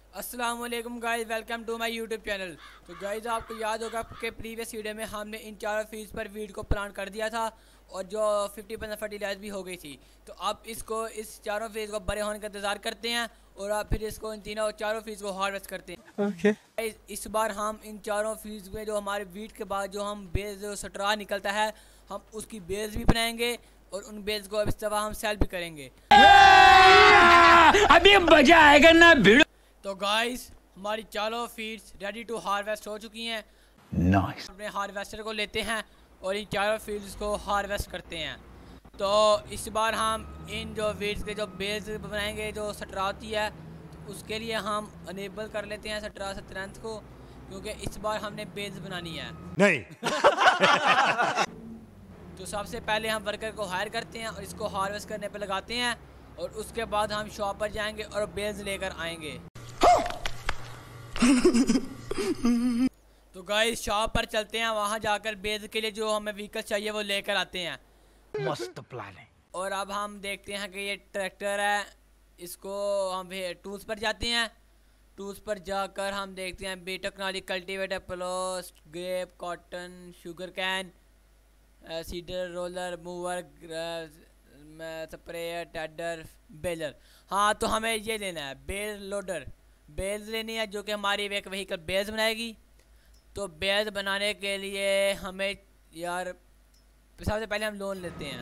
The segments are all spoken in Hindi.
अस्सलाम वालेकुम guys, welcome to my YouTube channel. तो गाइस आपको याद होगा कि प्रीवियस वीडियो में हमने इन चारों फीस पर वीड को प्लान कर दिया था और जो 50% फर्टिलाइज भी हो गई थी। तो अब इस चारों फीस को बड़े होने का इंतज़ार करते हैं और अब फिर इसको इन चारों फीस को हार्वेस्ट करते हैं। ओके गाइस इस बार हम इन चारों फीस में जो हमारे वीड के बाद जो हम बेस जो स्ट्रा निकलता है, हम उसकी बेस भी बनाएंगे और उन बेस को अब इस दफ़ा हम सेल भी करेंगे। अभी मजा आएगा ना भिड़ो। तो गाइस हमारी चारों फीड्स रेडी टू हार्वेस्ट हो चुकी हैं। नाइस। अपने हार्वेस्टर को लेते हैं और इन चारों फीड्स को हार्वेस्ट करते हैं। तो इस बार हम इन जो फीड्स के जो बेस बनाएंगे जो स्ट्रा होती है, तो उसके लिए हम अनेबल कर लेते हैं स्ट्रा स्ट्रेंथ को, क्योंकि इस बार हमने बेस बनानी है। नहीं। तो सबसे पहले हम वर्कर को हायर करते हैं और इसको हार्वेस्ट करने पर लगाते हैं और उसके बाद हम शॉप पर जाएंगे और बेल्स लेकर आएंगे। तो गाइस शॉप पर चलते हैं, वहां जाकर बेल्स के लिए जो हमें व्हीकल चाहिए वो लेकर आते हैं। मस्त प्लान है। और अब हम देखते हैं कि ये ट्रैक्टर है, इसको हम टूल्स पर जाते हैं। टूल्स पर जाकर हम देखते हैं B technology, cultivator, ploughs, grape, cotton, sugar cane, seeder, roller, mower, sprayer, tedder, baler. हाँ, तो हमें ये लेना है बेल लोडर, बेल्स लेनी है जो कि हमारी एक व्हीकल बेल्स बनाएगी। तो बेल्स बनाने के लिए हमें यार सबसे पहले हम लोन लेते हैं।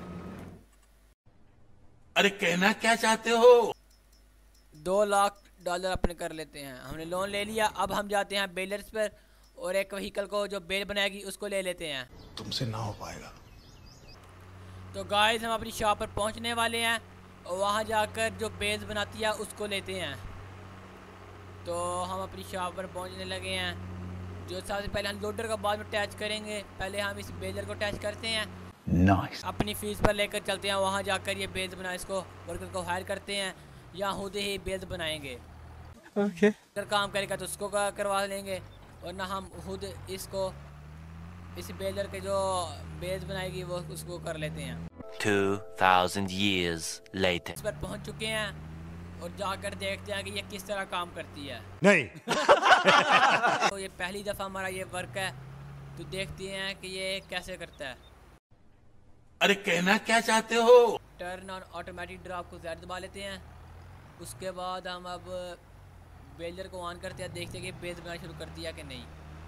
अरे कहना क्या चाहते हो? $2 लाख अपने कर लेते हैं। हमने लोन ले लिया। अब हम जाते हैं बेलर्स पर और एक व्हीकल को जो बेल बनाएगी उसको ले लेते हैं। तुमसे ना हो पाएगा। तो गाइस हम अपनी शॉप पर पहुंचने वाले हैं और वहां जाकर जो बेल्स बनाती है उसको लेते हैं। तो हम अपनी शॉप पर पहुंचने लगे हैं। जो सबसे पहले हम लोडर को बाद में अटैच करेंगे, पहले हम इस बेलर को अटैच करते हैं। नाइस। अपनी फीस पर लेकर चलते हैं, वहाँ जाकर ये बेल्स बना इसको वर्कर को हायर करते हैं या खुद ही बेल्स बनाएंगे। ओके अगर काम करेगा तो उसको करवा लेंगे, वरना हम खुद इसको इस बेलर के जो बेल्स बनाएगी वो उसको कर लेते हैं। 2000 years later. इस पर पहुँच चुके हैं और जाकर देखते हैं कि ये किस तरह काम करती है। नहीं। तो ये पहली दफ़ा हमारा ये वर्क है, तो देखते हैं कि ये कैसे करता है। अरे कहना क्या चाहते हो? टर्न ऑन ऑटोमेटिक ड्रॉप को ज़्यादा दबा लेते हैं। उसके बाद हम अब बेलर को ऑन करते हैं, देखते हैं कि बेस बनाना शुरू कर दिया कि नहीं।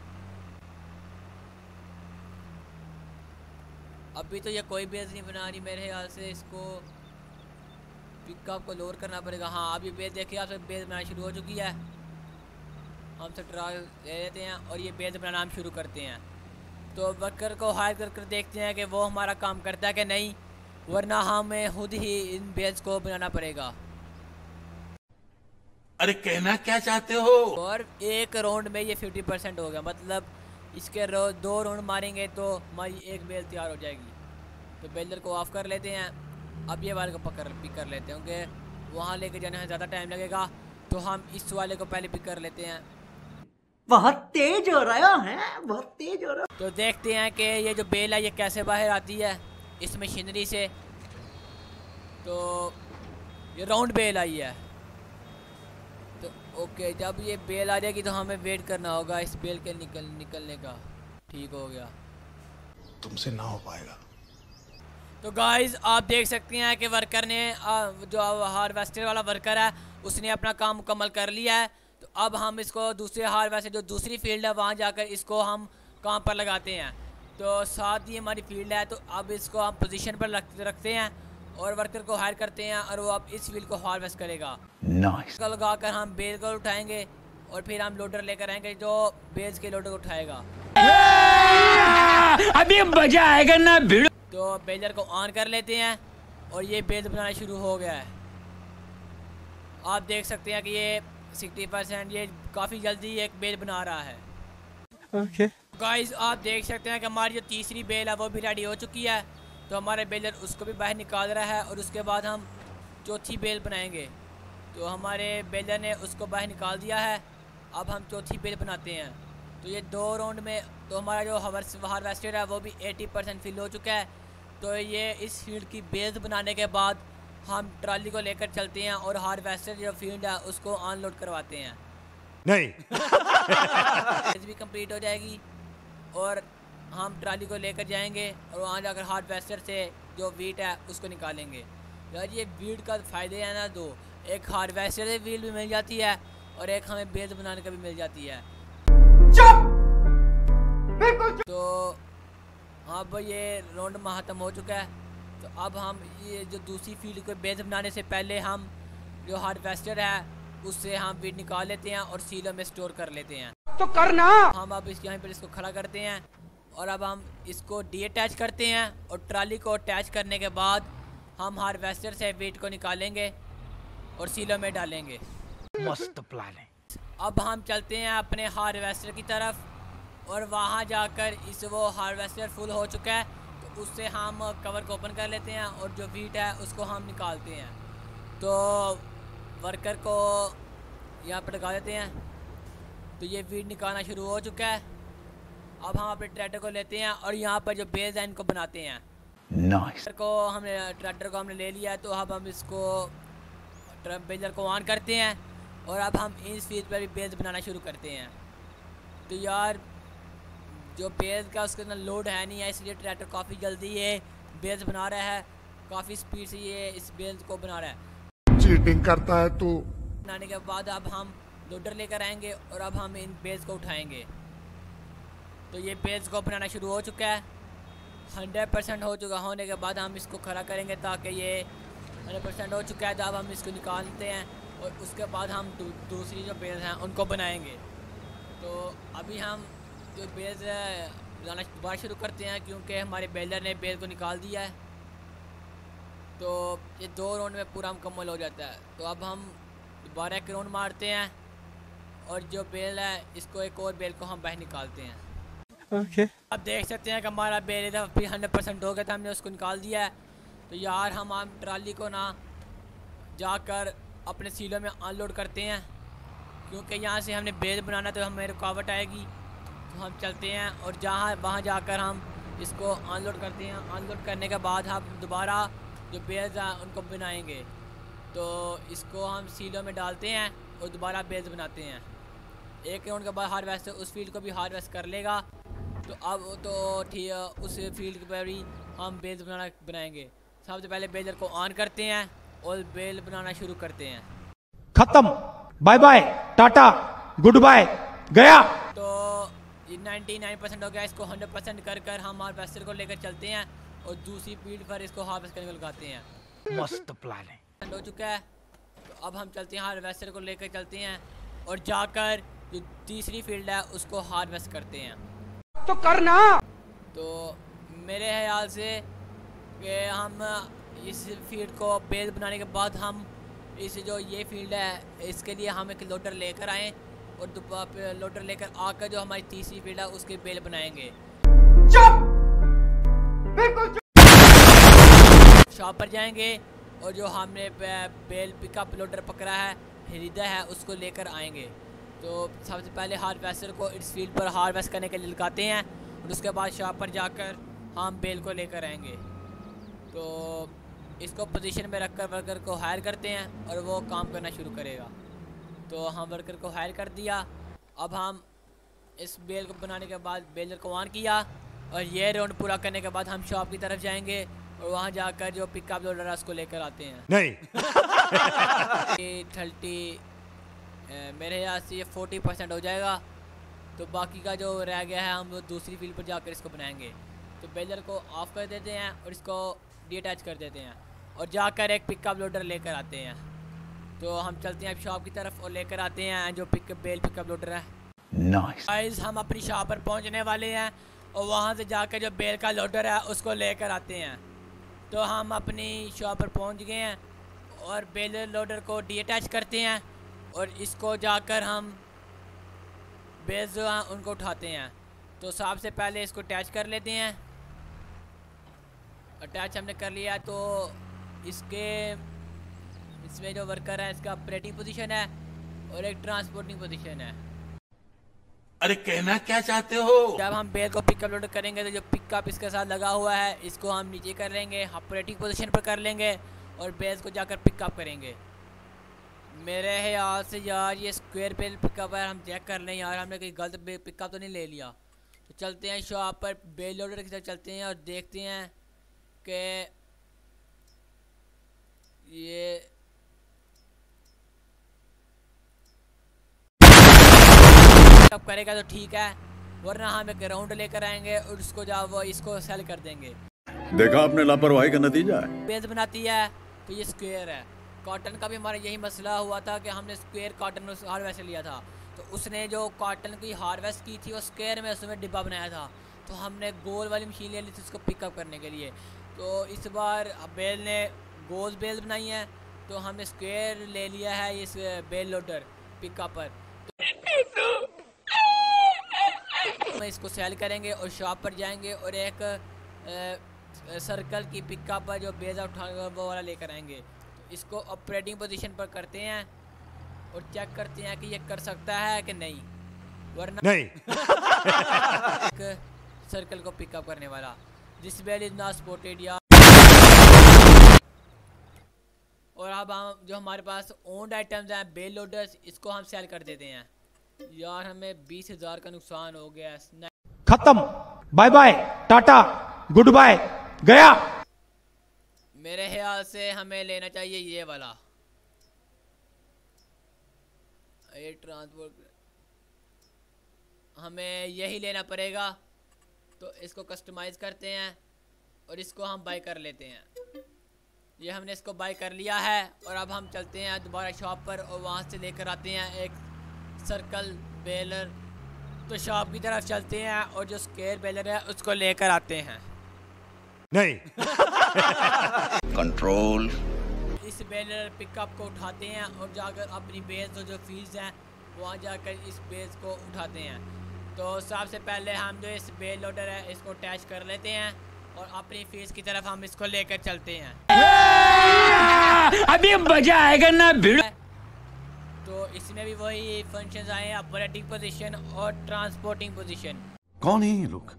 अभी तो ये कोई बेस नहीं बना रही मेरे ख्याल से। इसको पिकअप को लोअर करना पड़ेगा। हाँ, अब ये बेस देखिए आपसे बेस बनाना शुरू हो चुकी है। हम सब ट्राई ले लेते हैं और ये बेस बनाना हम शुरू करते हैं। तो वर्कर को हायर कर देखते हैं कि वो हमारा काम करता है कि नहीं, वरना हमें खुद ही इन बेल्स को बनाना पड़ेगा। अरे कहना क्या चाहते हो? और एक राउंड में ये 50% हो गया, मतलब इसके 2 राउंड मारेंगे तो हमारी एक बेल तैयार हो जाएगी। तो बेलर को ऑफ कर लेते हैं। अब ये वाले को पिक कर लेते हैं, क्योंकि वहाँ लेके जाने में ज़्यादा टाइम लगेगा। तो हम इस वाले को पहले पिक कर लेते हैं। बहुत तेज हो रहा है, बहुत तेज हो रहा है। तो देखते हैं कि ये जो बेल है ये कैसे बाहर आती है इस मशीनरी से। तो ये राउंड बेल आई है। तो ओके, जब ये बेल आ जाएगी तो हमें वेट करना होगा इस बेल के निकलने का। ठीक हो गया। तुमसे ना हो पाएगा। तो गाइस आप देख सकते हैं कि वर्कर ने जो हार्वेस्टर वाला वर्कर है उसने अपना काम मुकम्मल कर लिया है। तो अब हम इसको दूसरे हार्वेस्टर जो दूसरी फील्ड है वहाँ जाकर इसको हम काम पर लगाते हैं। तो साथ ही हमारी फील्ड है, तो अब इसको हम पोजीशन पर रखते हैं और वर्कर को हायर करते हैं और वो अब इस फील्ड को हार्वेस्ट करेगा। नाइस। लगा कर हम बेल को उठाएंगे और फिर हम लोडर लेकर आएंगे जो बेल्स के लोडर को उठाएगा। अभी मजा आएगा ना भिड़ो। तो बेलर को ऑन कर लेते हैं और ये बेल्स बनाना शुरू हो गया है। आप देख सकते हैं कि ये 60% ये काफ़ी जल्दी एक बेल बना रहा है। ओके गाइस आप देख सकते हैं कि हमारी जो तीसरी बेल है वो भी रेडी हो चुकी है। तो हमारे बेलर उसको भी बाहर निकाल रहा है और उसके बाद हम चौथी बेल बनाएंगे। तो हमारे बेलर ने उसको बाहर निकाल दिया है। अब हम चौथी बेल बनाते हैं। तो ये 2 राउंड में तो हमारा जो हार्वेस्टर है वो भी 80% फिल हो चुका है। तो ये इस फील्ड की बेल्स बनाने के बाद हम ट्राली को लेकर चलते हैं और हार्वेस्टर जो फील्ड है उसको अनलोड करवाते हैं। नहीं। भी कंप्लीट हो जाएगी और हम ट्राली को लेकर जाएंगे और वहाँ जाकर हार्वेस्टर से जो वीट है उसको निकालेंगे। यार ये वीट का फ़ायदे है ना दो, एक हार्वेस्टर से वीट भी मिल जाती है और एक हमें बेल्स बनाने का भी मिल जाती है। तो अब ये राउंड खत्म हो चुका है। तो अब हम ये जो दूसरी फील्ड को बेल्स बनाने से पहले हम जो हार्वेस्टर है उससे हम वीट निकाल लेते हैं और सीलों में स्टोर कर लेते हैं। तो करना हम अब यहाँ पर इसको खड़ा करते हैं और अब हम इसको डी-अटैच करते हैं और ट्राली को अटैच करने के बाद हम हार्वेस्टर से वीट को निकालेंगे और सीलों में डालेंगे। मस्त प्लान है। अब हम चलते हैं अपने हार्वेस्टर की तरफ और वहाँ जाकर इस वो हार्वेस्टर फुल हो चुका है तो उससे हम कवर को ओपन कर लेते हैं और जो वीट है उसको हम निकालते हैं। तो वर्कर को यहाँ पर लगा देते हैं। तो ये वीट निकालना शुरू हो चुका है। अब हम अपने ट्रैक्टर को लेते हैं और यहाँ पर जो बेल्स हैं इनको बनाते हैं। नाइस। ट्रैक्टर को हमने ले लिया है तो अब हम इसको बेलर को ऑन करते हैं और अब हम इस फील्ड पर भी बेल्स बनाना शुरू करते हैं। तो यार जो बेल्स का उसके अंदर लोड है नहीं है, इसलिए ट्रैक्टर काफ़ी जल्दी ये बेल्स बना रहा है, काफ़ी स्पीड से ये इस बेल्स को बना रहा है। चीटिंग करता है तू। बनाने के बाद अब हम लोडर लेकर आएंगे और अब हम इन बेल्स को उठाएंगे। तो ये बेल्स को बनाना शुरू हो चुका है। 100% हो चुका होने के बाद हम इसको खड़ा करेंगे ताकि ये 100% हो चुका है। तो अब हम इसको निकालते हैं और उसके बाद हम दूसरी जो बेल्स हैं उनको बनाएंगे। तो अभी हम जो बेल्स बनाना दोबारा शुरू करते हैं क्योंकि हमारे बेलर ने बेल को निकाल दिया है। तो ये 2 राउंड में पूरा मुकम्मल हो जाता है। तो अब हम दोबारा एक राउंड मारते हैं और जो बेल है इसको एक और बेल को हम बाहर निकालते हैं। ओके। अब देख सकते हैं कि हमारा बेल इधर भी 100% हो गया था, हमने उसको निकाल दिया है। तो यार हम ट्राली को ना जाकर अपने सीलों में अनलोड करते हैं क्योंकि यहाँ से हमने बेल बनाना तो हमें रुकावट आएगी। तो हम चलते हैं और वहाँ जाकर हम इसको अनलोड करते हैं। अनलोड करने के बाद हम दोबारा जो बेल्स हैं उनको बनाएंगे। तो इसको हम सीलों में डालते हैं और दोबारा बेल्स बनाते हैं। एक राउंड के बाद हार्वेस्ट उस फील्ड को भी हार्वेस्ट कर लेगा। तो अब तो ठीक उस फील्ड पर भी हम बेल्स बनाएंगे। सबसे पहले बेलर को ऑन करते हैं और बेल बनाना शुरू करते हैं। खत्म। Bye bye tata goodbye गया। तो ये 99% हो गया। इसको 100% कर कर हम हार्वेस्टर को लेकर चलते हैं और दूसरी फील्ड पर इसको हार्वेस्ट करने को लगाते हैं। मस्त प्लान है। हो चुका है। तो अब हम चलते हैं हार्वेस्टर को लेकर चलते हैं और जाकर जो तीसरी फील्ड है उसको हार्वेस्ट करते हैं। तो करना। तो मेरे ख्याल से कि हम इस फील्ड को बेल बनाने के बाद हम इस जो ये फील्ड है इसके लिए हम एक लोडर लेकर आएँ और लोडर लेकर आकर जो हमारी तीसरी फील्ड है उसके बेल बनाएंगे। शॉप पर जाएंगे और जो हमने बेल पिकअप लोडर पकड़ा है खरीदा है उसको लेकर आएंगे। तो सबसे पहले हार्वेस्टर को इस फील्ड पर हार्वेस्ट करने के लिए लगाते हैं और उसके बाद शॉप पर जाकर हम बेल को लेकर आएंगे। तो इसको पोजीशन में रखकर वर्कर को हायर करते हैं और वो काम करना शुरू करेगा। तो हम वर्कर को हायर कर दिया। अब हम इस बेल को बनाने के बाद बेलर को ऑन किया और ये राउंड पूरा करने के बाद हम शॉप की तरफ जाएंगे और वहाँ जाकर जो पिकअप लोडर है उसको लेकर आते हैं। नहीं। 30 मेरे यहाँ से ये 40% हो जाएगा। तो बाकी का जो रह गया है हम वो दूसरी फील्ड पर जाकर इसको बनाएंगे। तो बेलर को ऑफ कर देते हैं और इसको डी-अटैच कर देते हैं और जाकर एक पिकअप लोडर लेकर आते हैं। तो हम चलते हैं अब शॉप की तरफ और लेकर आते हैं जो बेल पिकअप लोडर है। नाइस। गाइस हम अपनी शॉप पर पहुंचने वाले हैं और वहां से जाकर जो बेल का लोडर है उसको लेकर आते हैं। तो हम अपनी शॉप पर पहुंच गए हैं और बेल लोडर को डी-अटैच करते हैं और इसको जाकर हम बेल्स जो हैं उनको उठाते हैं। तो सबसे पहले इसको अटैच कर लेते हैं। अटैच हमने कर लिया तो इसमें जो वर्कर है इसका ऑपरेटिंग पोजीशन है और एक ट्रांसपोर्टिंग पोजीशन है। अरे कहना क्या चाहते हो? जब हम बेल को पिकअप लोड करेंगे तो जो पिकअप इसके साथ लगा हुआ है इसको हम नीचे कर लेंगे, ऑपरेटिंग पोजीशन पर कर लेंगे और बेल्स को जाकर पिकअप करेंगे। मेरे ख्याल से यार ये स्क्वायर बेल पिकअप है, हम चेक कर लें यार हमने कोई गलत पिकअप तो नहीं ले लिया। तो चलते हैं शॉप पर, बेल लोडर की तरफ चलते हैं और देखते हैं कि ये पिकअप करेगा तो ठीक है, वरना हम एक राउंड लेकर आएंगे और उसको जब वो इसको सेल कर देंगे। देखा आपने लापरवाही का नतीजा है। बेल्स बनाती है तो ये स्क्वायर है। कॉटन का भी हमारा यही मसला हुआ था कि हमने स्क्वायर कॉटन हार्वेस्ट लिया था, तो उसने जो कॉटन की हार्वेस्ट की थी वो स्क्वायर में उसमें डिब्बा बनाया था, तो हमने गोल वाली मशीन ले ली थी उसको पिकअप करने के लिए। तो इस बार बेल ने गोल बेल बनाई है, तो हमने स्क्वायर ले लिया है इस बेल लोडर पिकअप पर। तो हम इसको सेल करेंगे और शॉप पर जाएंगे और एक सर्कल की पिकअप पर जो बेजा उठाएगा वो वाला लेकर आएंगे। तो इसको ऑपरेटिंग पोजीशन पर करते हैं और चेक करते हैं कि ये कर सकता है कि नहीं, वरना नहीं। सर्कल को पिकअप करने वाला this bale is not supported यार। और अब हम जो हमारे पास ओन्ड आइटम्स हैं बेल लोडर्स, इसको हम सेल कर देते हैं। यार हमें 20,000 का नुकसान हो गया। खत्म, bye bye, tata, goodbye, गया। मेरे ख्याल से हमें लेना चाहिए ये वाला, ये ट्रांसपोर्ट हमें यही लेना पड़ेगा। तो इसको कस्टमाइज करते हैं और इसको हम बाय कर लेते हैं। ये हमने इसको बाय कर लिया है और अब हम चलते हैं दोबारा शॉप पर और वहाँ से लेकर आते हैं एक सर्कल बेलर। तो शॉप की तरफ चलते हैं और जो स्क्वायर बेलर है उसको लेकर आते हैं। नहीं। कंट्रोल। इस बेलर पिकअप को उठाते हैं और जाकर अपनी बेस जो फीस है वहाँ जाकर इस बेस को उठाते हैं। तो सबसे पहले हम जो इस बेल लोडर है इसको अटैच कर लेते हैं और अपनी फीस की तरफ हम इसको लेकर चलते हैं। अभी मजा आएगा ना भिड़। तो इसमें भी वही फंक्शंस आए हैं, ऑपरेटिंग पोजीशन और ट्रांसपोर्टिंग पोजीशन। कौन है ये लोग,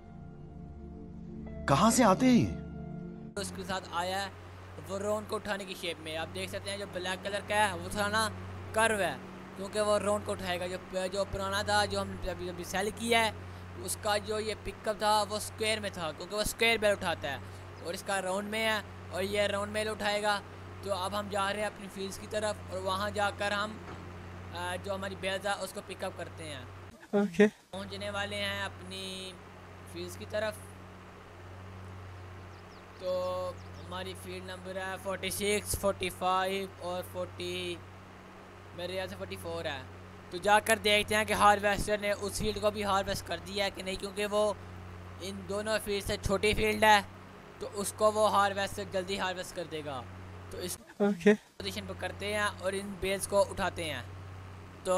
कहाँ से आते हैं? उसके साथ आया है वो राउंड को उठाने की शेप में। आप देख सकते हैं जो ब्लैक कलर का है वो थोड़ा ना कर्व है, क्योंकि वो राउंड को उठाएगा। जो पुराना था जो हमने अभी सेल किया है उसका जो ये पिकअप था वो स्क्वायर में था, क्योंकि वो स्क्वायर बेल उठाता है और इसका राउंड में है और ये राउंड बेल उठाएगा। तो अब हम जा रहे हैं अपनी फील्ड की तरफ और वहाँ जाकर हम जो हमारी बेल था उसको पिकअप करते हैं। ओके। पहुँचने वाले हैं अपनी फील्ड की तरफ। तो हमारी फील्ड नंबर है 46, 45 और 40, मेरे यहाँ से 44 है। तो जाकर देखते हैं कि हार्वेस्टर ने उस फील्ड को भी हार्वेस्ट कर दिया है कि नहीं, क्योंकि वो इन दोनों फील्ड से छोटी फील्ड है तो उसको वो हार्वेस्टर जल्दी हार्वेस्ट कर देगा। तो इस पोजीशन पर करते हैं और इन बेल्स को उठाते हैं। तो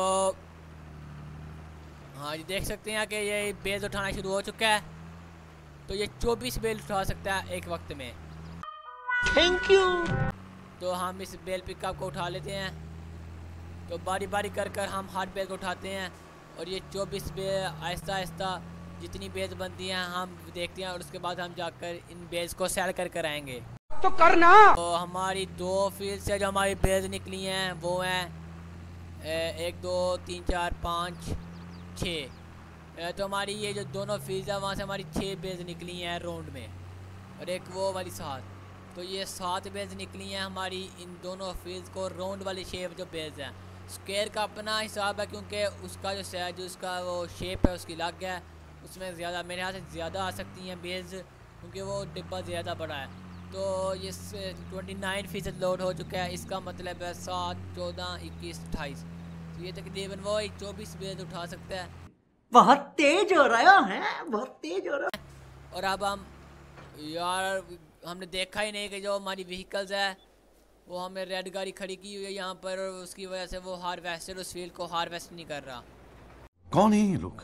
हाँ ये देख सकते हैं कि ये बेल्स उठाना शुरू हो चुका है। तो ये 24 बेल उठा सकता है एक वक्त में। Thank you. तो हम इस बेल पिकअप को उठा लेते हैं। तो बारी बारी कर कर हम हर बेल को उठाते हैं और ये 24 बेल आहिस्ता आहिस्ता जितनी बेल्स बनती हैं हम देखते हैं और उसके बाद हम जाकर इन बेल्स को सेल कर कर आएंगे। तो करना। तो हमारी 2 फील्ड से जो हमारी बेल्स निकली हैं वो हैं 1 2 3 4 5 6। तो हमारी ये जो दोनों फील्ड है वहाँ से हमारी 6 बेल्स निकली हैं राउंड में और एक वो वाली 7। तो ये 7 बेल्स निकली हैं हमारी इन दोनों फील्ड को राउंड वाली शेप जो बेल्स हैं। स्क्वायर का अपना हिसाब है क्योंकि उसका जो उसका वो शेप है उसकी अलग है, उसमें ज़्यादा मेरे यहाँ से ज़्यादा आ सकती हैं बेल्स क्योंकि वो डिब्बा ज़्यादा बड़ा है। तो ये 29% लोड हो चुका है, इसका मतलब है 7 14 21 28। तो ये तकरीबन वो 24 बेल्स उठा सकता है। बहुत तेज हो रहा है, बहुत तेज हो रहा है। और अब हम यार हमने देखा ही नहीं कि जो हमारी व्हीकल्स है वो हमें रेड गाड़ी खड़ी की हुई है यहाँ पर और उसकी वजह से वो हार्वेस्टर उस फील्ड को हार्वेस्ट नहीं कर रहा। कौन है ये लोग,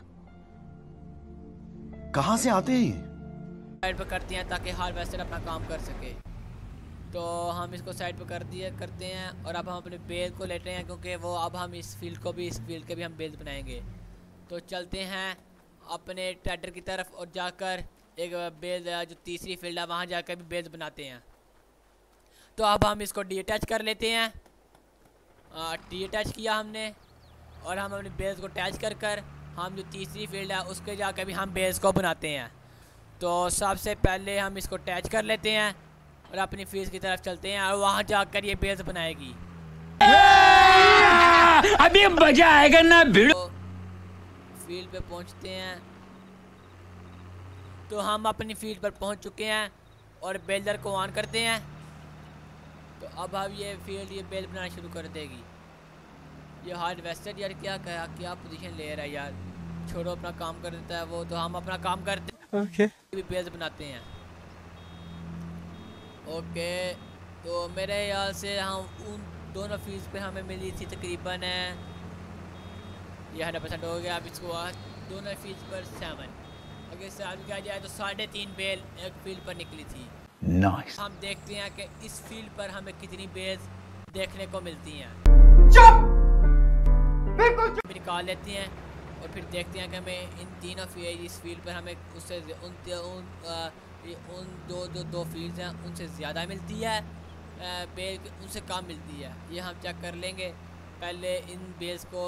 कहाँ से आते हैं? साइड पर करते हैं ताकि हार्वेस्टर अपना काम कर सके। तो हम इसको साइड पर करते हैं और अब हम अपने बेल को लेते हैं क्योंकि वो अब हम इस फील्ड के भी हम बेल बनाएंगे। तो चलते हैं अपने ट्रैक्टर की तरफ और जाकर एक बेल जो तीसरी फील्ड है वहाँ जाकर भी बेल्स बनाते हैं। तो अब हम इसको डीअटैच कर लेते हैं टी अटैच किया हमने, और हम अपने बेल्स को अटैच कर कर हम जो तीसरी फील्ड है उसके जाकर भी हम बेल्स को बनाते हैं। तो सबसे पहले हम इसको अटैच कर लेते हैं और अपनी फील्ड की तरफ चलते हैं, और वहाँ जाकर ये बेल्स बनाएगी। अभी मजा आएगा ना भिड़ो। तो फील्ड पे पहुँचते हैं, तो हम अपनी फील्ड पर पहुँच चुके हैं और बेलर को ऑन करते हैं। तो अब ये फील्ड ये बेल बनाना शुरू कर देगी। ये हार्वेस्टर यार क्या पोजीशन ले रहा है यार, छोड़ो अपना काम कर देता है वो, तो हम अपना काम करते हैं। ओके भी बेल्स बनाते हैं। ओके, तो मेरे ख्याल से हम उन दोनों फील्ड पे हमें मिली थी तकरीबन ये 100% हो गया। अब इसको दोनों फील्ड पर 7, अगर इससे आगे किया जाए तो 3.5 बेल एक फील्ड पर निकली थी। नाइस। हम देखते हैं कि इस फील्ड पर हमें कितनी बेल्स देखने को मिलती हैं। निकाल लेते हैं और फिर देखते हैं कि हमें इन तीनों इस फील्ड पर हमें उससे उन दो फील्ड्स हैं उनसे ज़्यादा मिलती है बेल, उनसे कम मिलती है। ये हम चेक कर लेंगे। पहले इन बेल्स को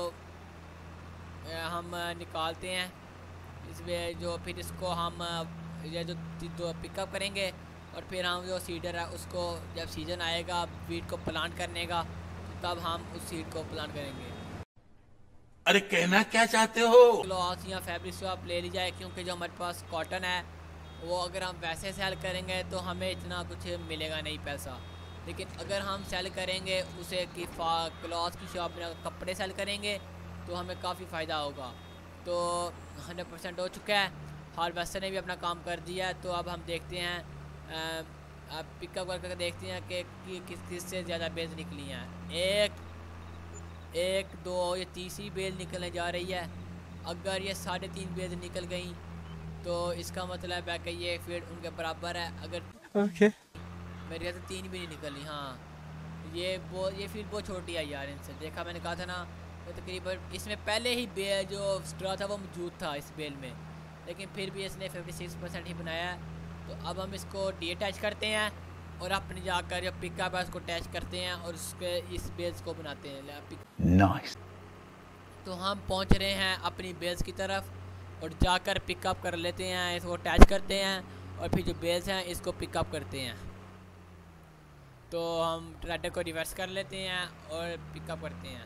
हम निकालते हैं इसमें जो, फिर इसको हम ये जो पिकअप करेंगे, और फिर हम जो सीडर है उसको जब सीजन आएगा वीट को प्लांट करने का, तब हम उस सीड को प्लांट करेंगे। अरे कहना क्या चाहते हो? क्लॉथ या फैब्रिक स्वैप ले ली जाए, क्योंकि जो हमारे पास कॉटन है वो अगर हम वैसे सेल करेंगे तो हमें इतना कुछ मिलेगा नहीं पैसा, लेकिन अगर हम सेल करेंगे उसे कि क्लॉथ की शॉप में कपड़े सेल करेंगे तो हमें काफ़ी फ़ायदा होगा। तो 100% हो चुका है, हार्वेस्टर ने भी अपना काम कर दिया है। तो अब हम देखते हैं, अब पिकअप करके देखते हैं कि किस से ज़्यादा बेल्स निकली हैं। एक दो ये तीसरी बेल निकलने जा रही है। अगर ये 3.5 बेल निकल गई तो इसका मतलब है कि ये फील्ड उनके बराबर है। अगर ओके मेरे ख्याल से 3 भी नहीं निकली। हाँ, ये फील्ड बहुत छोटी है यार, इनसे देखा मैंने कहा था ना, तो तकरीबन इसमें पहले ही बेल जो स्ट्रॉ था वो मौजूद था इस बेल में, लेकिन फिर भी इसने 56% ही बनाया है। तो अब हम इसको डी अटैच करते हैं और अपने जाकर जो पिकअप है उसको अटैच करते हैं और उसके इस बेल्स को बनाते हैं। नाइस। तो हम पहुंच रहे हैं अपनी बेल्स की तरफ और जाकर पिकअप कर लेते हैं, इसको अटैच करते हैं और फिर जो बेल्स हैं इसको पिकअप करते हैं। तो हम ट्रैक्टर को रिवर्स कर लेते हैं और पिकअप करते हैं।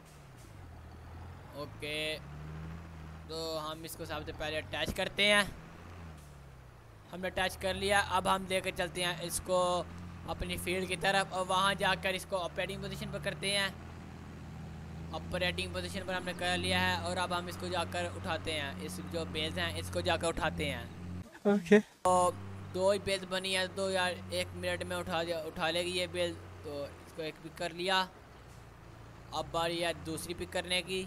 ओके, तो हम इसको सबसे पहले अटैच करते हैं। हमने अटैच कर लिया। अब हम लेकर चलते हैं इसको अपनी फील्ड की तरफ और वहाँ जाकर इसको ऑपरेटिंग पोजीशन पर करते हैं। ऑपरेटिंग पोजीशन पर हमने कर लिया है और अब हम इसको जाकर उठाते हैं। इस जो बेल्स हैं इसको जाकर उठाते हैं। ओके तो 2 ही बेल्स बनी है, तो यार 1 मिनट में उठा लेगी ये बेल। तो इसको एक पिक कर लिया। अब बारी है दूसरी पिक करने की,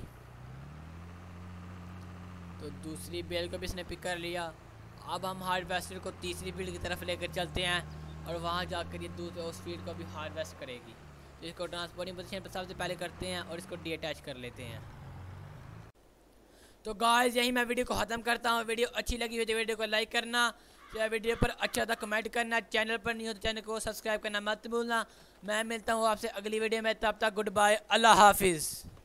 तो दूसरी बेल को भी इसने पिक कर लिया। अब हम हार्वेस्टर को तीसरी फील्ड की तरफ लेकर चलते हैं और वहाँ जाकर ये उस फील्ड को भी हार्वेस्ट करेगी। तो इसको ट्रांसपोर्टिंग पोजीशन पर सबसे पहले करते हैं और इसको डी अटैच कर लेते हैं। तो गाइस यही मैं वीडियो को ख़त्म करता हूँ। वीडियो अच्छी लगी हो तो वीडियो को लाइक करना, या वीडियो पर अच्छा था कमेंट करना, चैनल पर नहीं हो तो चैनल को सब्सक्राइब करना मत भूलना। मैं मिलता हूँ आपसे अगली वीडियो में, तब तक गुड बाय, अल्लाह हाफिज़।